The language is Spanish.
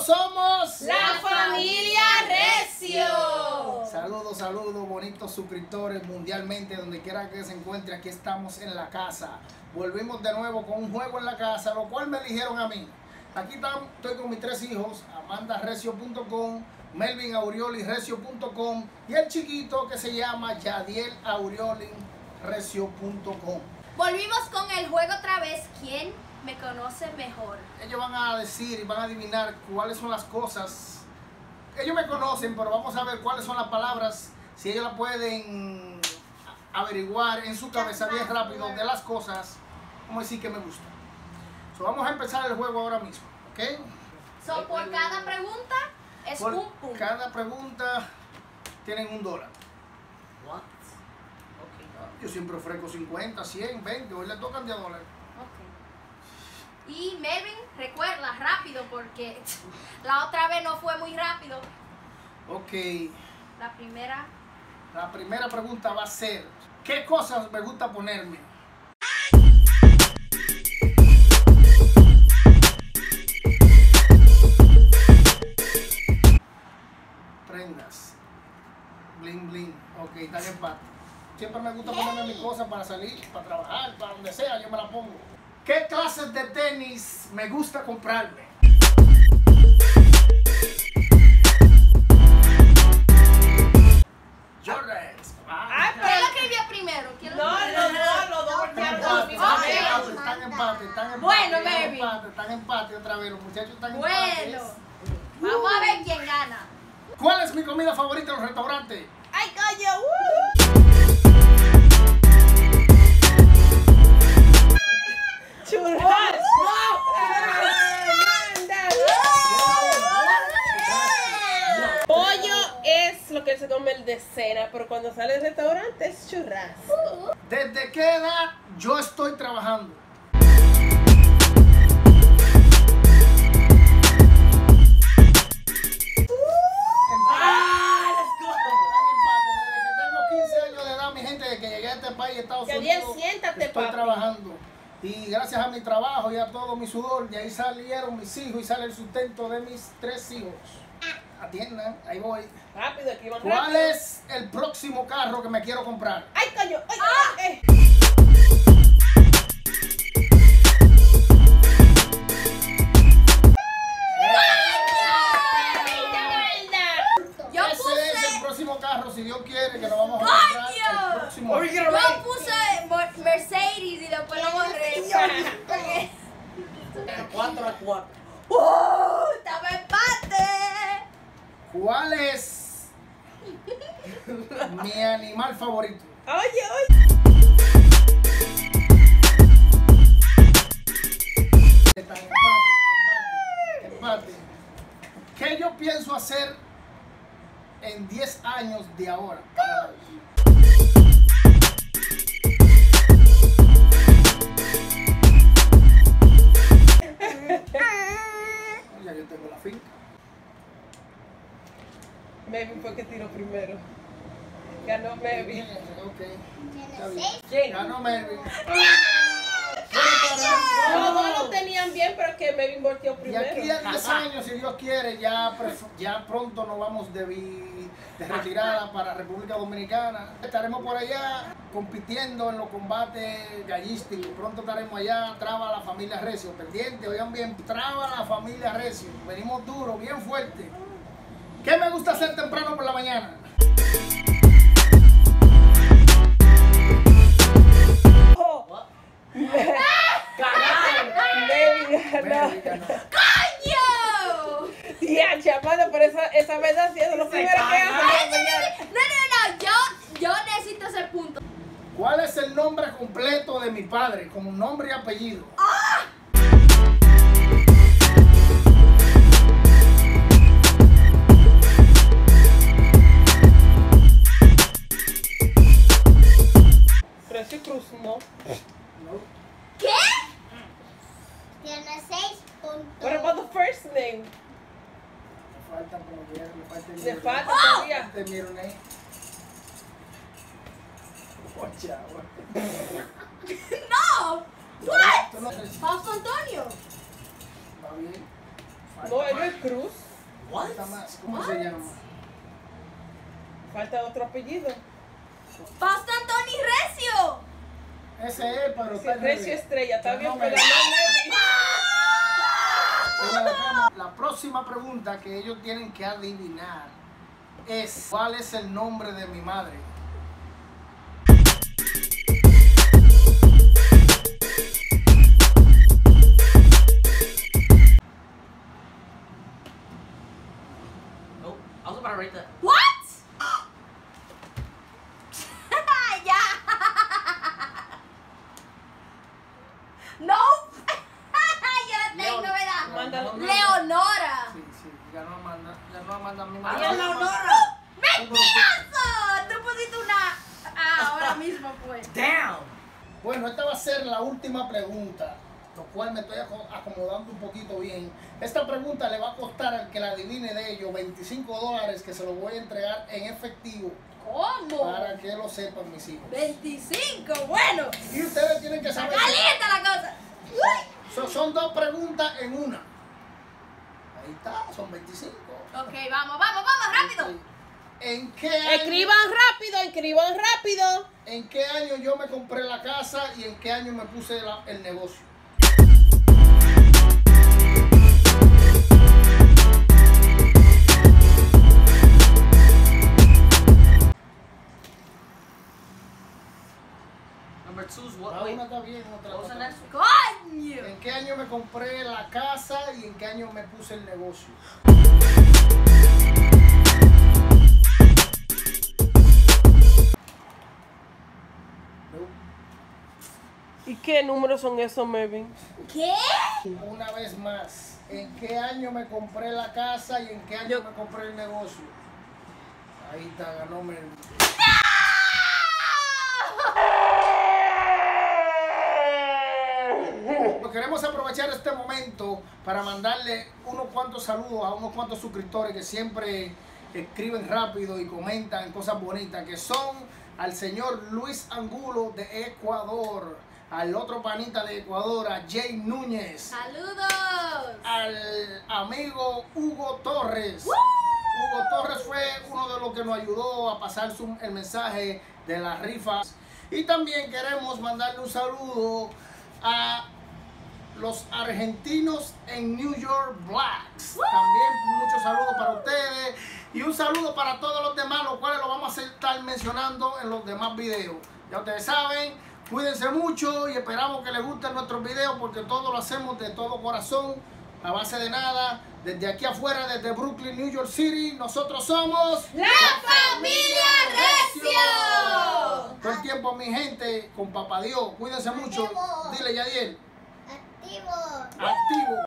Nosotros somos la familia Recio. Saludos, saludos, bonitos suscriptores mundialmente, donde quiera que se encuentre. Aquí estamos en la casa. Volvimos de nuevo con un juego en la casa, lo cual me eligieron a mí. Aquí estoy con mis tres hijos, amandarecio.com, Melvin Auriolirecio.com y el chiquito que se llama Yadiel Auriolirecio.com. Volvimos con el juego otra vez. ¿Quién me conoce mejor? Ellos van a decir y van a adivinar cuáles son las cosas. Ellos me conocen, pero vamos a ver cuáles son las palabras, si ellos la pueden averiguar en su cabeza bien rápido de las cosas, vamos a decir que me gustan. So, vamos a empezar el juego ahora mismo, ¿ok? So, por cada pregunta es Por un punto. cada pregunta tienen $1. What? Yo siempre ofrezco 50, 100, 20, hoy le tocan $10. Ok. Y Melvin, recuerda, rápido, porque la otra vez no fue muy rápido. Ok, La primera. la primera pregunta va a ser, ¿qué cosas me gusta ponerme? Prendas, bling bling, ok, está en empate. Siempre me gusta ponerme mis cosas para salir, para trabajar, para donde sea, yo me la pongo. ¿Qué clases de tenis me gusta comprarme? Jordans. ¿Quién lo escribió primero? ¿Quién lo escribió? Los dos voltearon a la misma Ok. vez. Están en empate, Bueno, baby. están en empate otra vez, los muchachos están en Bueno, empate. vamos a ver quién gana. ¿Cuál es mi comida favorita en los restaurantes? ¡Ay, coño! Pollo es lo que se come el de cena, pero cuando sale del restaurante es churrasco. ¿Desde qué edad yo estoy trabajando? Desde que tengo 15 años de edad, mi gente, desde que llegué a este país, Estados Yadiel, Unidos, siéntate, estoy papi. trabajando. Y gracias a mi trabajo y a todo mi sudor, de ahí salieron mis hijos y sale el sustento de mis 3 hijos. Atiendan, ahí voy. Rápido, aquí van ¿Cuál rápido. es el próximo carro que me quiero comprar? ¡Ay, coño! ¡Ay, ay! Yo Ese es el puse, próximo carro, si Dios quiere, que lo vamos a comprar el próximo año. yo puse Mercedes y después lo borré. Porque- 4-4. ¡Estaba empate! ¿Cuál es mi animal favorito? Oye, oye. Está en empate. ¿Qué yo pienso hacer en 10 años de ahora? Ya yo tengo la finca. Melvin fue que tiró primero. Ganó Melvin. Ok. Está bien. ¿Quién? Ganó Melvin. Todos lo tenían bien, pero que Melvin volteó Y primero. aquí a 10 años, si Dios quiere, ya pronto nos vamos de retirada para República Dominicana. Estaremos por allá compitiendo en los combates gallísticos. Pronto estaremos allá. Traba la familia Recio. Pendiente, oigan bien, traba la familia Recio. Venimos duro, bien fuerte. ¿Qué me gusta hacer temprano por la mañana? Melvin ganó. Melvin ganó. ¡Coño! Ya, chamando, pero esa verdad sí es lo primero que hace. No, yo necesito ese punto. ¿Cuál es el nombre completo de mi padre? Como nombre y apellido. Recio Cruz, no. No. ¿Qué? Tiene 6 puntos. What about the first name? Me faltan como que me falta el Le middle falta name. todavía. Este middle name. Ocha, No. Tú no- Fausto Antonio. Va bien. No, él no es Cruz. Falta más. ¿Cómo se llama? Falta otro apellido. Fausto Antoni Recio. Ese es, pero Sí, Recio Estrella, está bien, pero no La próxima pregunta que ellos tienen que adivinar es: ¿cuál es el nombre de mi madre? Oh, I was about to write that. What? Ya. No. Yo la tengo, ¿verdad? Mándalo. Leonora. Sí, ya no manda mi Ay, madre. Leonora. ¡Mentiroso! Tú pusiste una. Ahora mismo fue. Damn. Bueno, esta va a ser la última pregunta, lo cual me estoy acomodando un poquito bien. Esta pregunta le va a costar al que la adivine de ellos $25, que se lo voy a entregar en efectivo ¿Cómo? para que lo sepan mis hijos. 25, bueno. Y ustedes tienen que saber. Calienta la cosa. Uy. Son dos preguntas en una. Ahí está, son 25. Ok, vamos, rápido. ¿En qué año, Escriban rápido. ¿En qué año yo me compré la casa y en qué año me puse el negocio? Number 2's what? Ah, Wait. una está bien, otra What was the no. next one? ¡Coño! ¿En qué año me compré la casa y en qué año me puse el negocio? ¿Y qué números son esos, Melvin? ¿Qué? Una vez más, ¿en qué año me compré la casa y en qué año me compré el negocio? Ahí está, ganó Melvin. Pues queremos aprovechar este momento para mandarle unos cuantos saludos a unos cuantos suscriptores que siempre escriben rápido y comentan cosas bonitas, que son al señor Luis Angulo de Ecuador, al otro panita de Ecuador, a Jay Núñez, ¡Saludos! al amigo Hugo Torres. Hugo Torres fue uno de los que nos ayudó a pasar el mensaje de las rifas. Y también queremos mandarle un saludo a los argentinos en New York Blacks. También muchos saludos para ustedes. Y un saludo para todos los demás, los cuales lo vamos a estar mencionando en los demás videos. Ya ustedes saben, cuídense mucho y esperamos que les gusten nuestros videos, porque todo lo hacemos de todo corazón, a base de nada. Desde aquí afuera, desde Brooklyn, New York City, nosotros somos ¡La Familia Recio! todo el tiempo, mi gente, con Papá Dios. Cuídense mucho. Dile, Yadiel. Activo. Activo.